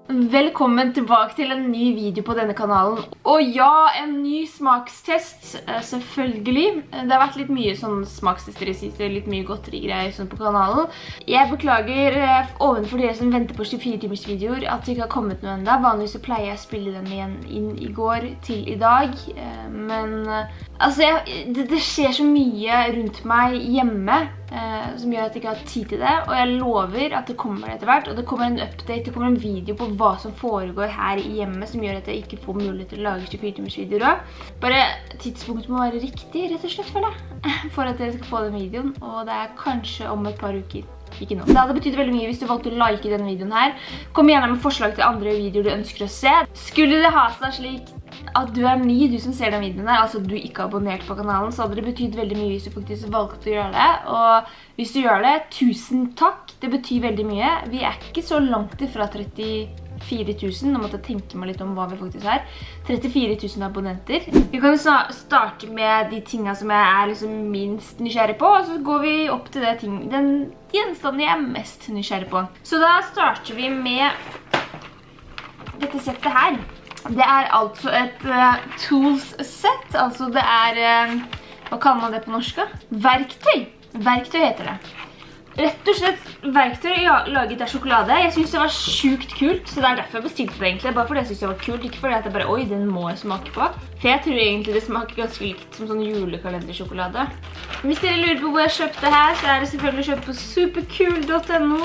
Velkommen tilbake til en ny video på denne kanalen. Og ja, en ny smakstest, selvfølgelig. Det har vært litt mye sånn smakstester i siste, litt mye godterigreier sånn på kanalen. Jeg beklager ovenfor dere som venter på 24 timers videoer at det ikke har kommet noe enda. Vanligvis så pleier jeg å spille dem igjen inn i går til i dag. Men altså, det skjer så mye rundt meg hjemme som gjør at jeg ikke har tid til det. Og jeg lover at det kommer etter hvert, og det kommer en update, det kommer en video på hva som foregår her i hjemmet som gjør at jeg ikke får mulighet til å lage 24 timers videoer også. Bare tidspunktet må være riktig, rett og slett, føler jeg, for at jeg skal få den videoen, og det er kanskje om et par uker. Ikke nå. Det hadde betydd veldig mye hvis du valgte å like denne videoen her. Kom gjerne med forslag til andre videoer du ønsker å se. Skulle det ha seg slik at du er ny, du som ser den videoen her, altså du ikke har abonnert på kanalen, så hadde det betydd veldig mye hvis du faktisk valgte å gjøre det. Og hvis du gjør det, tusen takk. Det betyr veldig mye. Vi er ikke så langt ifra 34 000, nå måtte jeg tenke meg litt om hva vi faktisk er. 34 000 abonnenter. Vi kan jo starte med de tingene som jeg er liksom minst nysgjerrig på, og så går vi opp til den gjenstanden jeg er mest nysgjerrig på. Så da starter vi med dette settet her. Det er altså et tools set, altså det er, hva kaller man det på norsk da? Verktøy. Verktøy heter det. Rett og slett verktøy laget av sjokolade. Jeg synes det var sjukt kult, så det er derfor jeg bestilte det egentlig. Bare fordi jeg synes det var kult, ikke fordi at jeg bare, oi, den må jeg smake på. For jeg tror egentlig det smaker ganske likt som sånn julekalendersjokolade. Hvis dere lurer på hvor jeg kjøpte her, så er det selvfølgelig kjøpt på supercool.no.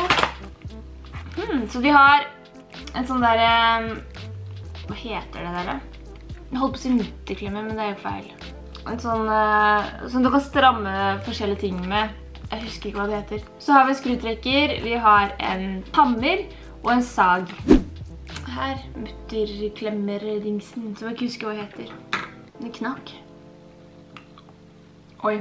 Så de har en sånn der, hva heter det der? Jeg holdt på å si nutteklemmer, men det er jo feil. En sånn, som du kan stramme forskjellige ting med. Jeg husker ikke hva det heter. Så har vi en skrutrekker, vi har en hammer og en sag. Her, mutterklemmer-dingsen, som jeg ikke husker hva det heter. Den knakk. Oi.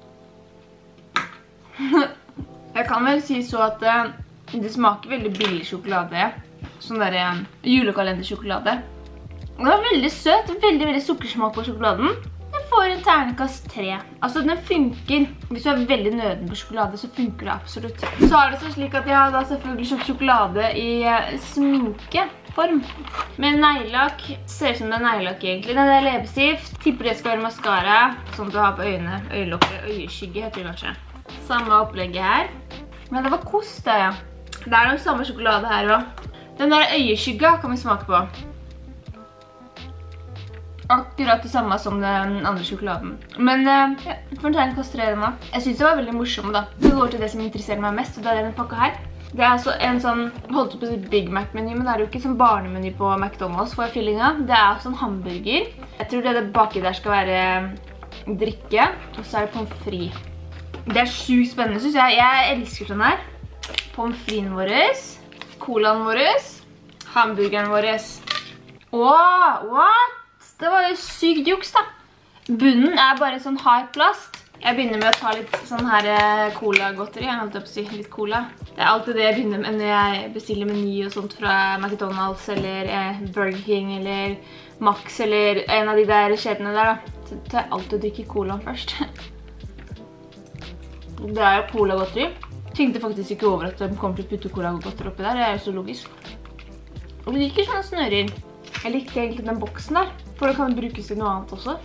Jeg kan vel si så at det smaker veldig billig sjokolade. Sånn der julekalendersjokolade. Den var veldig søt, veldig sukkersmak på sjokoladen. Den får en terningkast 3. Altså den funker. Hvis du er veldig nøden på sjokolade, så funker det absolutt. Så er det så slik at jeg har da selvfølgelig kjøpt sjokolade i sminkeform. Med neglelakk. Ser ut som det er neglelakk egentlig. Det er leppestift. Tipper det skal være mascara. Sånn at du har på øynene, øyelokket, øyeskygge heter det kanskje. Samme opplegget her. Men det var kost da, ja. Det er nok samme sjokolade her også. Den der øyeskygga kan vi smake på. Akkurat det samme som den andre sjokoladen. Men for en terningkast 3 den da. Jeg synes det var veldig morsom da. Det går til det som interesserer meg mest, og det er denne pakka her. Det er altså en sånn, holdt på å si Big Mac-meny, men det er jo ikke sånn barnemeny på McDonald's for fyllinga. Det er sånn hamburger. Jeg tror det baki der skal være drikke, og så er det pommes frites. Det er sjukt spennende, synes jeg. Jeg elsker sånn her. Pommes fritesen våres, colaen våres, hamburgeren våres. Åh, what? Det var jo sykt juks da. Bunnen er bare sånn hard plast. Jeg begynner med å ta litt sånn her cola-godteri. Jeg har holdt opp å si litt cola. Det er alltid det jeg begynner med når jeg bestiller meny og sånt fra McDonald's eller Burger King eller Max eller en av de der kjedene der da. Så tar jeg alltid å drikke colaen først. Det er jo cola-godteri. Jeg tenkte faktisk ikke over at de kommer til å putte cola-godteri oppi der. Det er jo så logisk. Og vi liker sånne snører. Jeg likte egentlig den boksen der, for det kan brukes til noe annet også.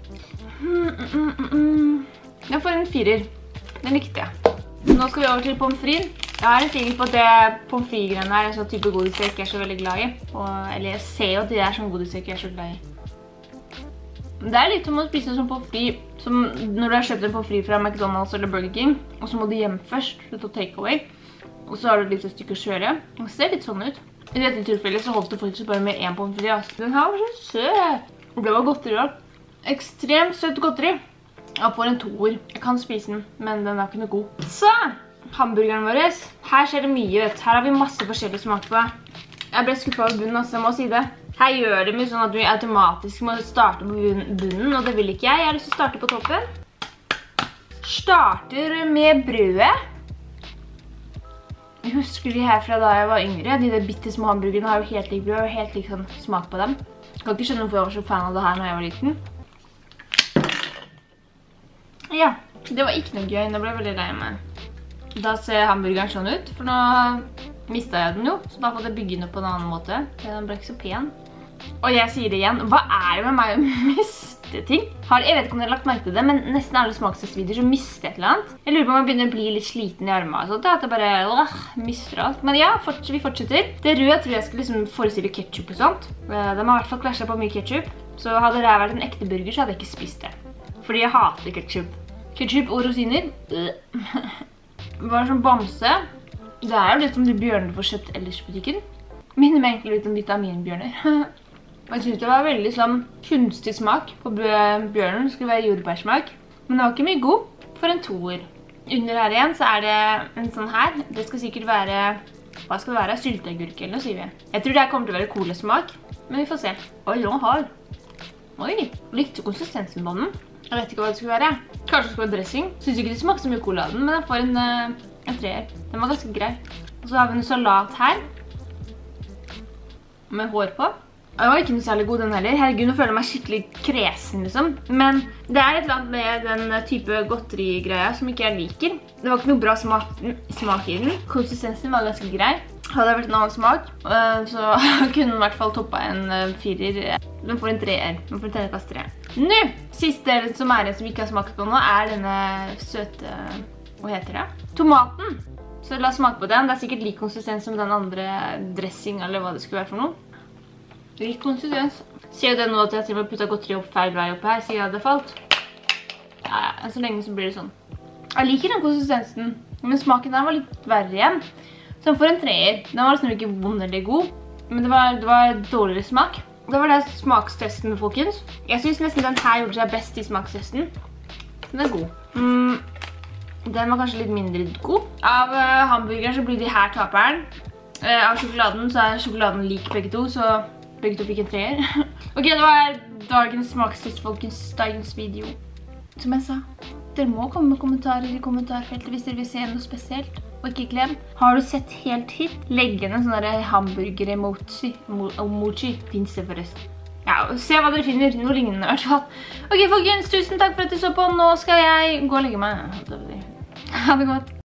Jeg får en 4. Den likte jeg. Nå skal vi over til pommes frites. Jeg har en feeling på at det pommes frites-greiene er en sånn type godis jeg ikke er så veldig glad i. Eller jeg ser jo at det er sånn godis jeg ikke er så glad i. Det er litt som å spise en sånn pommes frites, som når du har kjøpt en pommes frites fra McDonald's eller Burger King, og så må du hjem først til å take away, og så har du et lite stykke å kjøre. Det ser litt sånn ut. I dette tilfellet så holdt det faktisk bare med en pommes frites. Den her var så søt. Det var godteri da. Ekstremt søt godteri. Jeg får en 2-er. Jeg kan spise den, men den er ikke noe god. Så, hamburgeren vår. Her skjer det mye, vet. Her har vi masse forskjellige smak på. Jeg ble skuffet over bunnen også, jeg må si det. Her gjør det mye sånn at vi automatisk må starte på bunnen, og det vil ikke jeg. Jeg har lyst til å starte på toppen. Starter med brødet. Jeg husker de her fra da jeg var yngre. De der bittesmå hamburgerne har jo helt lik brød og helt lik sånn smak på dem. Jeg kan ikke skjønne hvorfor jeg var så fan av det her når jeg var liten. Ja, det var ikke noe gøy. Nå ble jeg veldig lei meg. Da ser hamburgeren sånn ut, for nå mistet jeg den jo, så da måtte jeg bygge den opp på en annen måte. Den ble ikke så pen. Og jeg sier det igjen, hva er det med meg å miste ting? Jeg vet ikke om dere har lagt merke til det, men nesten alle smakstestvideoer så mister jeg et eller annet. Jeg lurer på om jeg begynner å bli litt sliten i armene og sånt, at jeg bare mister alt. Men ja, vi fortsetter. Det røde tror jeg skal liksom forestille ketchup og sånt. De har i hvert fall klasjet på mye ketchup, så hadde det vært en ekte burger så hadde jeg ikke spist det. Fordi jeg hater ketchup. Ketchup og rosiner. Hva er sånn bamse? Det er jo litt som de bjørnene du får kjøpt ellers i butikken. Minner meg egentlig litt om vitaminbjørner. Jeg synes det var veldig sånn kunstig smak på bjørnen. Det skulle være jordbærsmak. Men det var ikke mye god for en toer. Under her igjen så er det en sånn her. Det skal sikkert være, hva skal det være? Sylteagurk eller noe, sier vi. Jeg tror det her kommer til å være colasmak, men vi får se. Oi, den var hard. Oi, likte konsistensen på den. Jeg vet ikke hva det skulle være. Kanskje det skulle være dressing. Synes ikke det smakte så mye cola av den, men jeg får en treer. Den var ganske grei. Og så har vi en salat her. Med hår på. Den var ikke noe særlig god den heller. Herregud, nå føler jeg meg skikkelig kresen liksom. Men det er et eller annet med den type godterigreia som ikke jeg liker. Det var ikke noe bra smak i den. Konsistensen var ganske grei. Hadde det vært en annen smak, så kunne den i hvert fall toppet en 4. Den får en 3. Den får en terningkast 3. Nå! Siste som er en som vi ikke har smakt på nå, er denne søte, hva heter det? Tomaten. Så la oss smake på den. Det er sikkert lik konsistens som den andre dressing, eller hva det skulle være for noe. Lik konsistens. Ser det nå at jeg til og med puttet godteri opp feil vei oppe her, siden jeg hadde falt? Ja, så lenge så blir det sånn. Jeg liker den konsistensen, men smaken der var litt verre igjen. Så den får en 3. Den var nesten ikke vond eller god, men det var dårligere smak. Det var det smakstesten, folkens. Jeg synes nesten den her gjorde seg best i smakstesten. Den er god. Den var kanskje litt mindre god. Av hamburgeren så blir de her taperen. Av sjokoladen så er sjokoladen lik begge to, så begge to fikk en 3. Ok, det var dagens smakstest, folkens, dagens video. Som jeg sa, dere må komme med kommentarer i kommentarfeltet hvis dere vil se noe spesielt. Og ikke glem, har du sett helt hit? Legg igjen en sånn hamburger-emoji. Finnes det forresten. Ja, se hva dere finner. Noe lignende i hvert fall. Ok, folkens, tusen takk for at du så på. Nå skal jeg gå og legge meg. Ha det godt.